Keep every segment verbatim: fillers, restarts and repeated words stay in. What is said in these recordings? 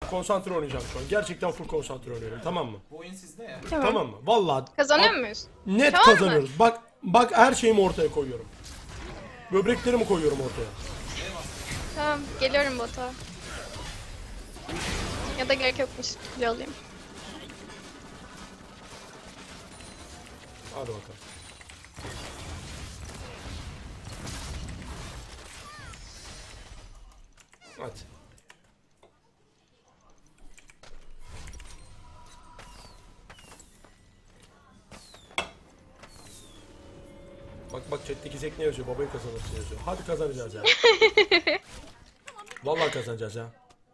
konsantre oynayacağım şu an. Gerçekten full konsantre oynuyorum, tamam mı? Bu oyun sizde ya. Tamam, tamam mı? Vallahi. Kazanıyor bak, muyuz? Net tamam kazanıyoruz. Mı? Bak bak her şeyimi ortaya koyuyorum. Böbreklerimi koyuyorum ortaya. Tamam, geliyorum bota. Ya da gerek yokmuş. Kule alayım. Hadi bakalım. Hadi. Bak bak chat'teki Zek ne yazıyor? Babayı kazanırsın yazıyor. Hadi kazanacağız ya. Vallahi kazanacağız ya.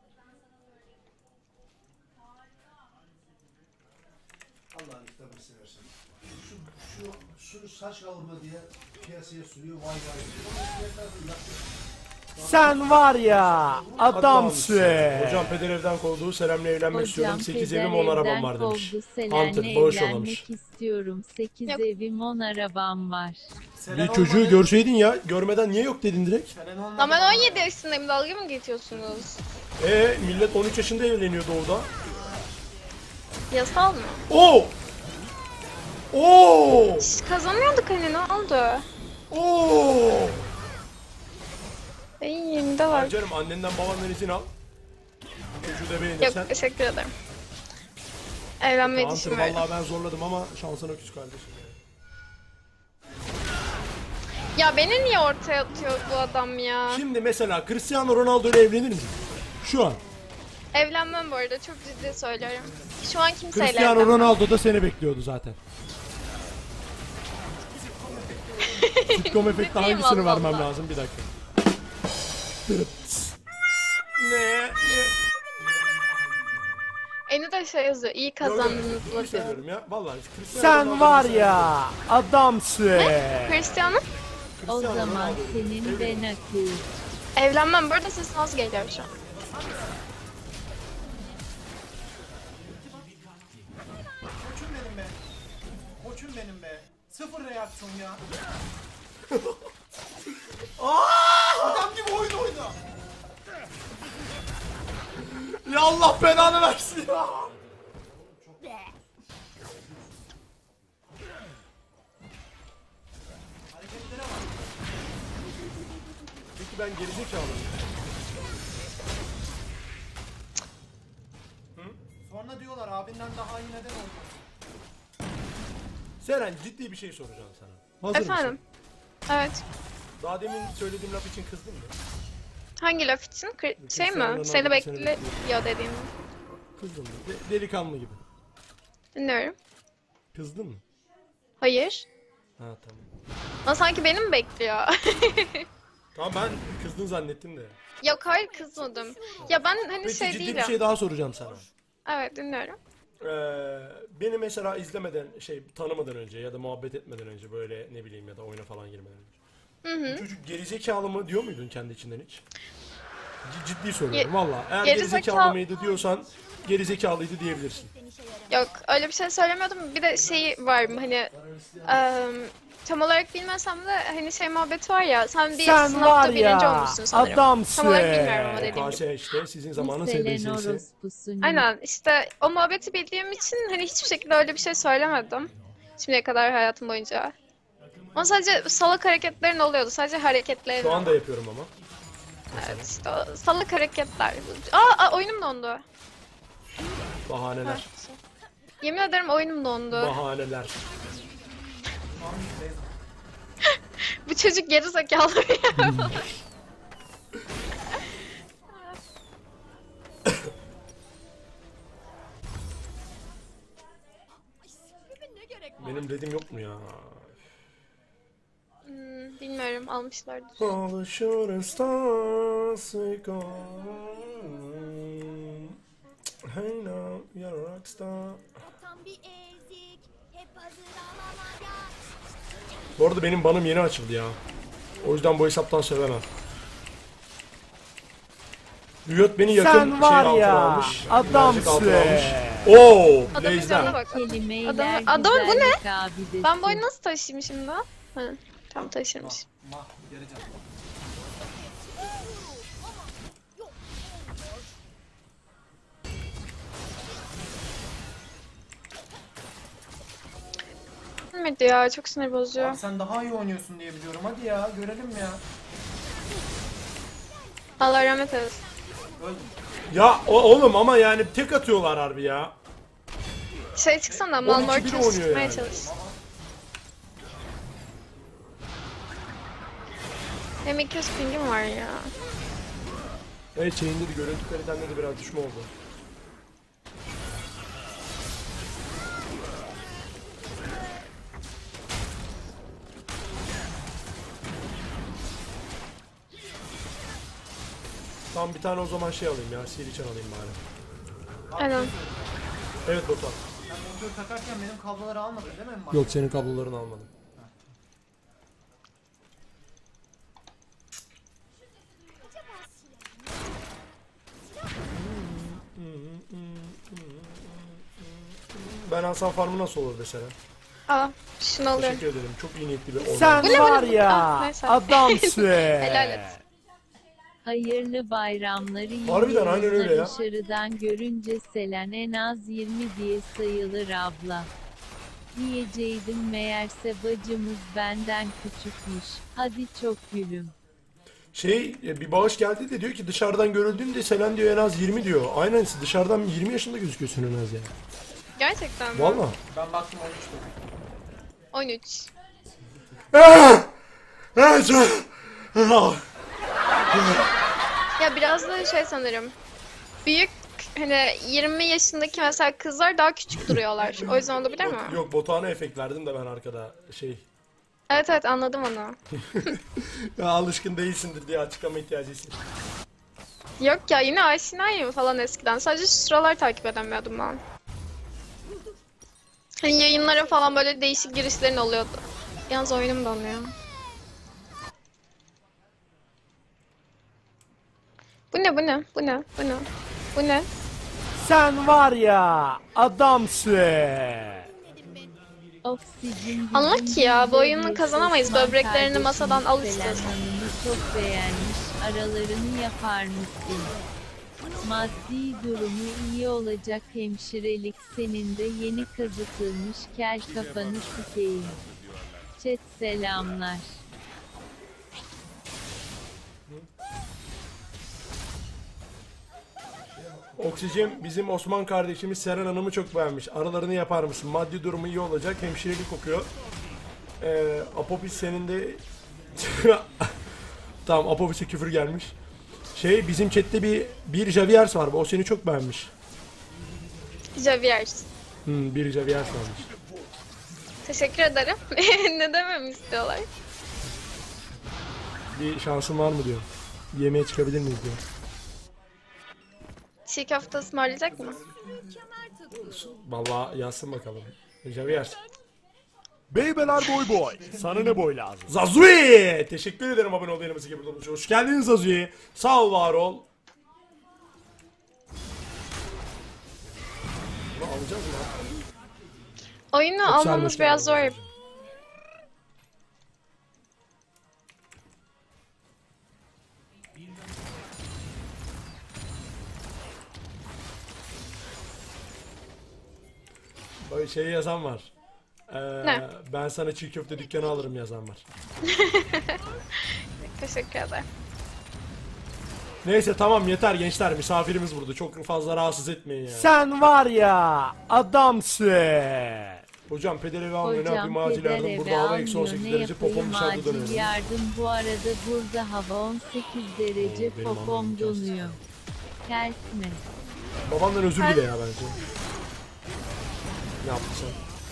Allah'ın kitabını seversen. Şu, şu, şunu saç kavurma diye piyasaya sürüyor, vay vay. Sen var ya adamsın. Hocam peder evden kovduğu Selen'le evlenmek istiyorum. sekiz peder evim on arabam evden var demiş. kovdu, Hunter Selen'le bağış evlenmek yollamış. istiyorum. sekiz Yok. evim on arabam var. Bir çocuğu görseydin ya, görmeden niye yok dedin direkt? Lan ben on yedi yaşındayım, dalga mı geçiyorsunuz? Eee millet on üç yaşında evleniyor doğuda. Yasal mı? Oo! Oo! Şş, kazanıyorduk hani, ne oldu? Oo! İyiyim de var. Ay canım, annenden babandan izin al. Çocuğu da Yok, beğenirsen. teşekkür ederim. Evlenmeyi Hunter düşünmüyorum. vallahi ben zorladım ama şansına küs kardeşim. Ya beni niye ortaya atıyor bu adam ya? Şimdi mesela Cristiano Ronaldo ile evlenir misin? Şu an. Evlenmem bu arada, çok ciddi söylüyorum. Şu an kimseyle Cristiano evlenmem. Ronaldo da seni bekliyordu zaten. Sitcom efekti diyeyim hangisini Allah vermem Allah. lazım? Bir dakika. Ne? Eni de şey yazıyor, iyi kazandınız İyi lafı. seviyorum ya. Vallahi Cristiano Sen Ronaldo'yu var seviyorum. ya adamsın. Cristiano? O Cristiano zaman Ronaldo. senin ben akıl. Evlenmem. Bu arada sesin az geliyor şu an. Koçum benim be. Koçum benim be. Sıfır reaksiyon ya. Adam gibi oyun oyna. Ya Allah belanı versin ya. Hareketlere bak. Peki ben gerizekalıyım. Sonra diyorlar abinden daha iyi neden oldu? Seren, ciddi bir şey soracağım sana. Hazır Efendim? mısın? Evet. Daha demin söylediğim laf için kızdın mı? Hangi laf için? Kri- şey Cristiano mi? Ronaldo Seni seni bekliyor dediğim. Kızdın mı? De- delikanlı gibi. Dinliyorum. Kızdın mı? Hayır. Ha tamam. Ama sanki beni mi bekliyor? Tamam, ben kızdın zannettim de. Yok, hayır, kızmadım. Ya ben hani Peki şey ciddi değilim. bir şey daha soracağım sana. Evet, dinliyorum. Ee, beni mesela izlemeden, şey tanımadan önce ya da muhabbet etmeden önce, böyle ne bileyim ya da oyuna falan girmeden önce. Hı hı. Bu çocuk gerizekalı mı diyor muydun kendi içinden hiç? C- ciddi soruyorum Ge- valla. Eğer gerizekalı- gerizekalı mıydı diyorsan gerizekalıydı diyebilirsin. Yok, öyle bir şey söylemiyordum. Bir de şey var mı hani... ıı, tam olarak bilmesem de hani şey muhabbeti var ya, sen bir Sen var sınavda birinci ya olmuşsun sanırım. adamsın. Tam olarak bilmiyorum ama dediğim gibi. K S işte sizin zamanın Selen S B S'si. orospusun. Aynen, işte o muhabbeti bildiğim için hani hiçbir şekilde öyle bir şey söylemedim. Şimdiye kadar hayatım boyunca. Ama sadece salak hareketlerin oluyordu. Sadece hareketlerin. Şu anda yapıyorum ama. Evet, işte o salak hareketler. Aa, aa oyunum dondu. Bahaneler. Yemin ederim oyunum dondu. Bahaneler. Bu çocuk geri zekalı ya. Benim dedim yok mu ya? Hmm, bilmiyorum, almışlardır. All the shooting stars we go. Hey now, you're a rockstar. Tam bir ezik, hep hazır alamaya. Bu arada benim banım yeni açıldı ya. O yüzden bu hesaptan sevemem. Riot beni yakın Sen şey var altına ya almış. adamsın. birazcık altına almış. Oo, Adamın Blaze'den. canına bak. Kelimeler Adamı- adamı bu ne? güzellik abidesi. Ben bu oyunu nasıl taşıyayım şimdi? Ha, tam taşırmış. Mah geleceğim. ölmedi ya. Çok sinir bozuyor. Abi sen daha iyi oynuyorsun diye biliyorum. Hadi ya görelim ya. Allah rahmet eylesin. Öldüm. Ya o, oğlum ama yani tek atıyorlar harbi ya. Şey çıksana on iki bir Malmortius oynuyor çıkmaya yani. çalış. Benim iki yüz pingim var ya. Evet şeyinde de görüntü kalitende de biraz düşme oldu. Tam bir tane o zaman şey alayım ya, Siriçan alayım bari. Aynen. Evet Batuhan. Sen montörü takarken benim kabloları almadın değil mi? Yok senin kablolarını almadım. Ben Hasan Farm'ı nasıl olur mesela? Aa şunu alıyorum. Teşekkür ederim. Çok iyi niyetli bir orman. Sen Bu ne, var bu ne, bu? ya Ah, neyse. adamsın. Helal et. Hayırlı bayramları Harbiden, aynen yayınlar öyle ya. dışarıdan görünce Selen en az yirmi diye sayılır abla. Diyeceydim meğerse bacımız benden küçükmüş. Hadi çok gülüm. Şey e, bir bağış geldi de diyor ki dışarıdan görüldüğünde Selen diyor en az yirmi diyor. Aynen dışarıdan yirmi yaşında gözüküyorsun en az ya. Gerçekten mi? Valla. Ben baktım on üç dedim. on üç. Ya biraz da şey sanırım. Büyük hani yirmi yaşındaki mesela kızlar daha küçük duruyorlar. O yüzden olabilir mi? Yok, yok Batuhan'a efekt verdim de ben arkada şey. Evet evet anladım onu. Ya alışkın değilsindir diye açıklama ihtiyacı hissettim. Yok ya yine aşinayım falan eskiden. Sadece şu sıralar takip edemiyordum ben. Hani yayınlara falan böyle değişik girişlerin oluyordu. Yalnız oyunum donuyor. Bu ne bu ne bu ne bu ne bu ne? Sen var ya adamsın. Oksijen Anla ki ya, bu oyunu bizim kazanamayız. Osman Böbreklerini kardeşimiz masadan al Selen istiyorsan. Hanım'ı çok beğenmiş. Aralarını yapar mısın? Maddi durumu iyi olacak hemşirelik senin de yeni kazıtılmış kel kafanı sikeyim. Chat selamlar. Oksijen bizim Osman kardeşimiz Seren Hanım'ı çok beğenmiş. Aralarını yapar mısın? Maddi durumu iyi olacak. Hemşirelik okuyor. Ee, Apopis senin de... Tamam Apopis'e küfür gelmiş. Şey bizim chatte bir bir Javiers var. O seni çok beğenmiş. Javier. Hmm, bir Javiers varmış. Teşekkür ederim. Ne dememi istiyorlar? Bir şansın var mı diyor. Yemeğe çıkabilir miyiz diyor. Çiğ köfte ısmarlayacak mı? Vallahi yazsın bakalım. Javiers. Beybeler boy boy. Sana ne boy lazım? Zazui! Teşekkür ederim abone olduğunuz için. Burada olmuş. Hoş geldiniz Zazui. Sağ ol, var ol. Bunu alacağız mı? Oyunu Çok almamız sarmış biraz zor. galiba. Böyle şey yazan var. Ee, Ne? Ben sana çiğ köfte dükkanı alırım yazan var. Teşekkür ederim. Neyse tamam yeter gençler, misafirimiz burada. Çok fazla rahatsız etmeyin ya. Sen var ya adamsın. Hocam pedalevi almıyor, ne yapayım, Hocam acil peder yardım. eve Burada hava eksi on almıyor sekiz ne derece, popom yapayım dışarıda acil dönüyor. yardım bu arada burada hava on sekiz derece Oo, benim anlamım popom imkansız. donuyor. Kesme. Babandan özür dile ya bence. Ne yaptın sen?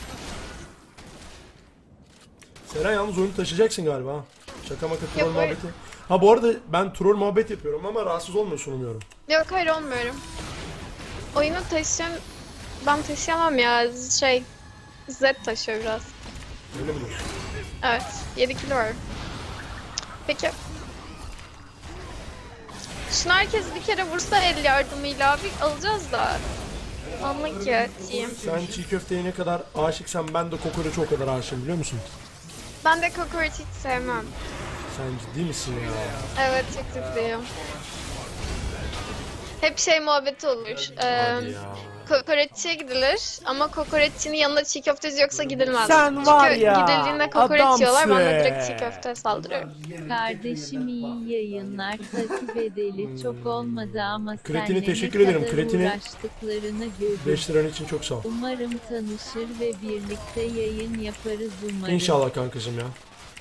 Seren yalnız oyunu taşıyacaksın galiba ha. Şaka maka troll Yok, hayır. muhabbeti. Ha bu arada ben troll muhabbet yapıyorum ama rahatsız olmuyorsun umuyorum. Yok hayır olmuyorum. Oyunu taşıyan... Ben taşıyamam ya. Şey... Z taşıyor biraz. Öyle mi diyorsun? Evet. yedi kilo var. Peki. Şunu herkes bir kere vursa el yardımıyla abi alacağız da. Anla ki diyeyim. Sen çiğ köfteye ne kadar aşıksan ben de kokoreçe o kadar aşığım biliyor musun? Ben de kokoreç hiç sevmem. Sen ciddi misin ya? Evet çok ciddiyim. Hep şey muhabbeti olur. Hadi Ee, ya. kokoreççiye gidilir ama kokoreççinin yanında çiğ köfteci yoksa gidilmez. Sen var Çünkü ya, gidildiğinde kokoreç yiyorlar, bana adamsın. direkt çiğ köfte saldırıyor. Kardeşim iyi yayınlar, takip edeli çok olmadı ama Kretini senle teşekkür ne ederim. kadar Kretini uğraştıklarını görürüz. beş liran için çok sağ ol. Umarım tanışır ve birlikte yayın yaparız umarım. İnşallah kankacığım ya.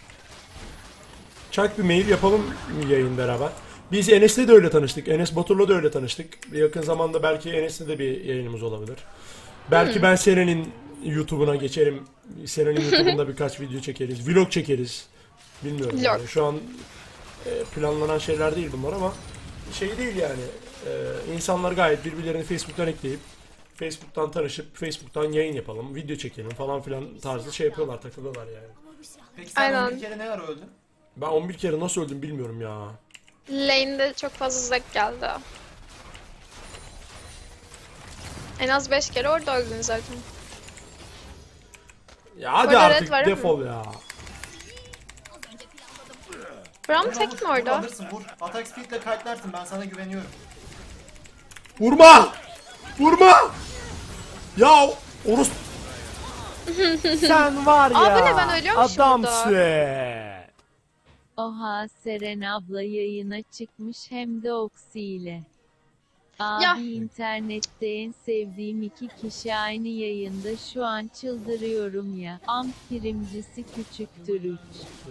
Çak bir mail yapalım yayın beraber. Biz Enes'le de öyle tanıştık. Enes Batur'la da öyle tanıştık. Yakın zamanda belki Enes'le de bir yayınımız olabilir. Belki ben Seren'in YouTube'una geçerim. Seren'in YouTube'unda birkaç video çekeriz. Vlog çekeriz. Bilmiyorum Vlog. yani. Şu an e, planlanan şeyler değil bunlar ama şey değil yani. E, insanlar gayet birbirlerini Facebook'tan ekleyip Facebook'tan tanışıp Facebook'tan yayın yapalım, video çekelim falan filan tarzı şey yapıyorlar, takılıyorlar yani. Peki sen Aynen. on bir kere ne ara öldün? Ben on bir kere nasıl öldüm bilmiyorum ya. Lane'de çok fazla zek geldi. En az beş kere orada öldün zaten. Ya hadi Orada artık red var defol ya. Braum Vur, tek vur, mi vur, orada? Alırsın vur. Atak speed'le kite'larsın, ben sana güveniyorum. Vurma! Vurma! Ya Orus Sen var ya, Aa, bu ne, ben ölüyormuşum adamsın. Oha, Seren abla yayına çıkmış hem de Oksi ile. Abi Ya. internette en sevdiğim iki kişi aynı yayında, şu an çıldırıyorum ya. Am primcisi küçüktür üç.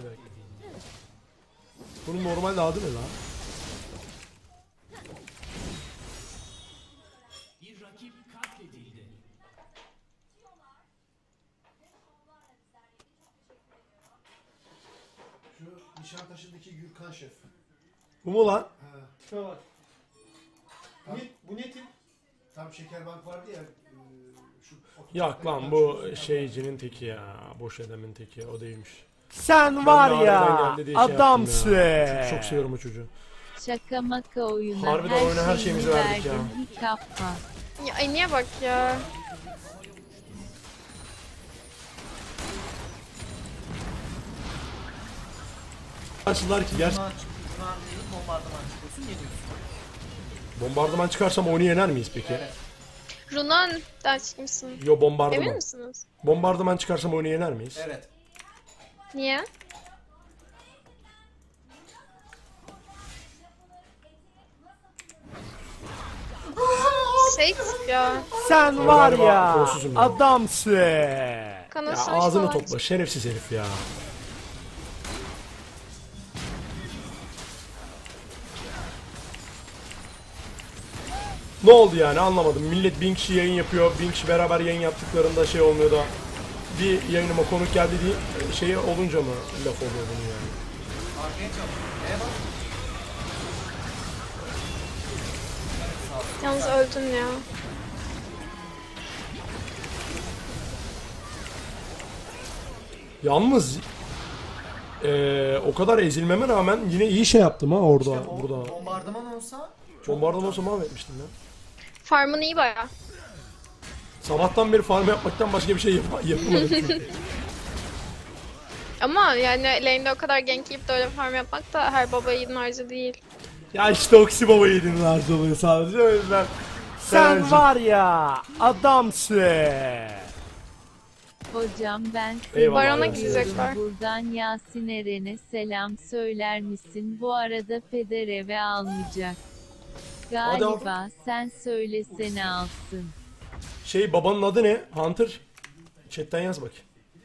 bunun normalde adı ne lan? Şu Nişantaşı'ndaki Gürkan Şef. Bu mu lan? Ha, Şuna bak. Bu ne, bu ne tip? tam Şekerbank vardı ya. e, Şu Yok lan bu şeycinin teki ya. Boş edemin teki, o değilmiş. Sen Ben var de ya, harbiden geldi diye şey yaptım adamsın. ya. Çok, çok seviyorum o çocuğu. Şaka maka oyuna Harbiden her oyuna her şeyini şeyimizi verdik ya. verdim, bir kappa. Ya ay niye bak ya? Karşılar ki ger Bundan çık, bundan değil, bombardıman çıkıyorsun, yeniyorsun. bombardıman çıkarsam onu yener miyiz peki? Evet. Runan ders kimsin? Yo Emin bombardıman. misiniz? Bombardıman çıkarsam onu yener miyiz? Evet. Niye? Şey ya. Sen var galiba ya, kolsuzum ya. adamsın. Ya Kanasını ağzını topla şerefsiz herif ya. Ne oldu yani anlamadım. Millet bin kişi yayın yapıyor. Bin kişi beraber yayın yaptıklarında şey olmuyor da bir yayınıma konuk geldi diye şey olunca mı laf oluyor bunun yani? Arkaya çalın. Neye bak? Yalnız öldün ya. Yalnız eee, o kadar ezilmeme rağmen yine iyi şey yaptım ha orada İşte o burada. bombardıman olsa Bombardıman olsa mahvetmiştim ya. Farmın iyi baya. Sabahtan beri farm yapmaktan başka bir şey yap yapamadım çünkü. Ama yani lane'de o kadar gank yiyip de öyle farm yapmak da her baba yiğidin harcı değil. Ya işte Oksi Baba yedin harcalığı sadece o yüzden. Sen var ya, adamsın. Hocam ben seni Eyvallah, Barona eyvallah. gidecekler. buradan Yasin Eren'e selam söyler misin? Bu arada peder eve almayacak. Hadi al. Galiba sen söylesene alsın. Şey babanın adı ne? Hunter. Chatten yaz bak.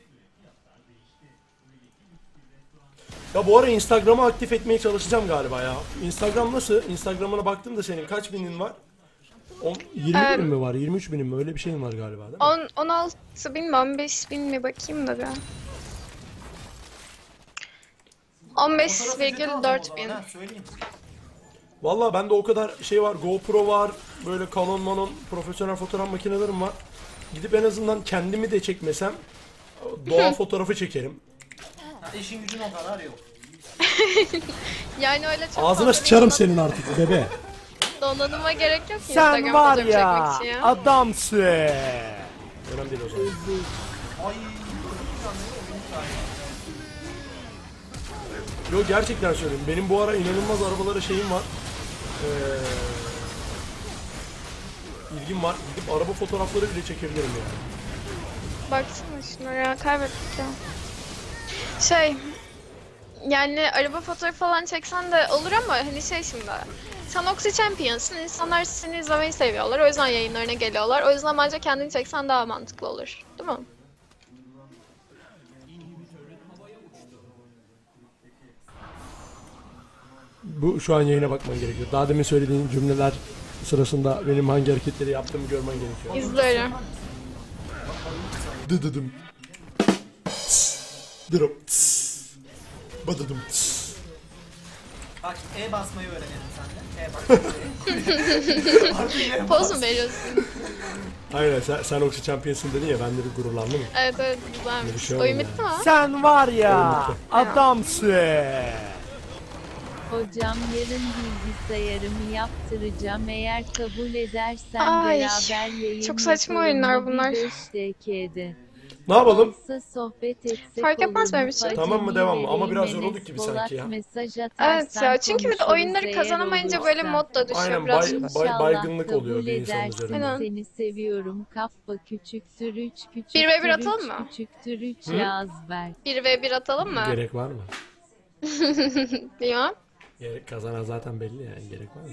Ya bu ara Instagram'ı aktif etmeye çalışacağım galiba ya. Instagram nasıl? Instagram'ına baktım da senin kaç binin var? On, yirmi Ee, binin mi var? yirmi üç binin mi? Öyle bir şeyin var galiba değil mi? on, on altı bin mi on beş bin mi bakayım da bir. on beş fotoğraf virgül ücreti alacağım o dört zaman, bin. ha, söyleyeyim. Vallahi bende o kadar şey var. GoPro var. Böyle Canon Manon profesyonel fotoğraf makinelerim var. Gidip en azından kendimi de çekmesem doğa fotoğrafı çekerim. Ha, işin gücün o kadar yok. Yani öyle çok Ağzına fazla sıçarım bir senin artık bebe. donanıma gerek yok ki Sen Instagram var fotoğrafı ya, çekmek için ya. adamsın. Önemli değil o zaman. Ay. Yo gerçekten söyleyeyim. Benim bu ara inanılmaz arabalara şeyim var. Ee, ilgim var. Gidip araba fotoğrafları bile çekebilirim yani. Baksana şunlara, kaybettik ya. Şey, yani araba fotoğrafı falan çeksen de olur ama hani şey şimdi. Sen Oxy Champions'ın, insanlar seni izlemeyi seviyorlar. O yüzden yayınlarına geliyorlar. O yüzden bence kendini çeksen daha mantıklı olur. Değil mi? Bu şu an yayına bakman gerekiyor. Daha demin söylediğin cümleler sırasında benim hangi hareketleri yaptığımı görmen gerekiyor. İzliyorum. Dıdıdım. Tıs. Dırıp. Tıs. Badıdım. Tıs. Bak E basmayı öğrenelim senden. E basmayı. Artık E bas. Poz mu veriyorsun? Aynen sen, sen Oxy Champions'ın dedin ya ben de bir gururlandım. Evet evet Bir güzelmiş. şey Oyun oldu bitti mi? Sen var ya Oyun bitti. adamsın. Hocam yarın bilgisayarımı yaptıracağım. Eğer kabul edersen Ay, beraber yayın çok saçma yapalım oyunlar mı? Bir bunlar. beş dakikada. Ne yapalım? Olsa sohbet etsek Fark etmez olur mu? benim için. Tamam mı, devam mı? Ama Facemi biraz vereyim, yorulduk gibi sanki ya. Enes mesaj Evet atarsan ya çünkü bir de konuşuruz oyunları eğer kazanamayınca olursa. böyle mod da düşüyor Aynen biraz. bay, bay, İnşallah baygınlık oluyor kabul bir insanın edersin. üzerinde. Aynen. Seni seviyorum. Kaffa küçüktür üç küçüktür Bir ve bir üç atalım mı? küçüktür üç Hı? yaz ver. bir ve bir atalım mı? Gerek var mı? Bilmem. Gerek, kazanan zaten belli yani. Gerek var mı?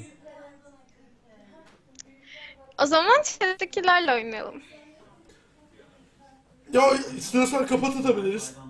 O zaman chat'tekilerle oynayalım. Ya istiyorsan kapatabiliriz.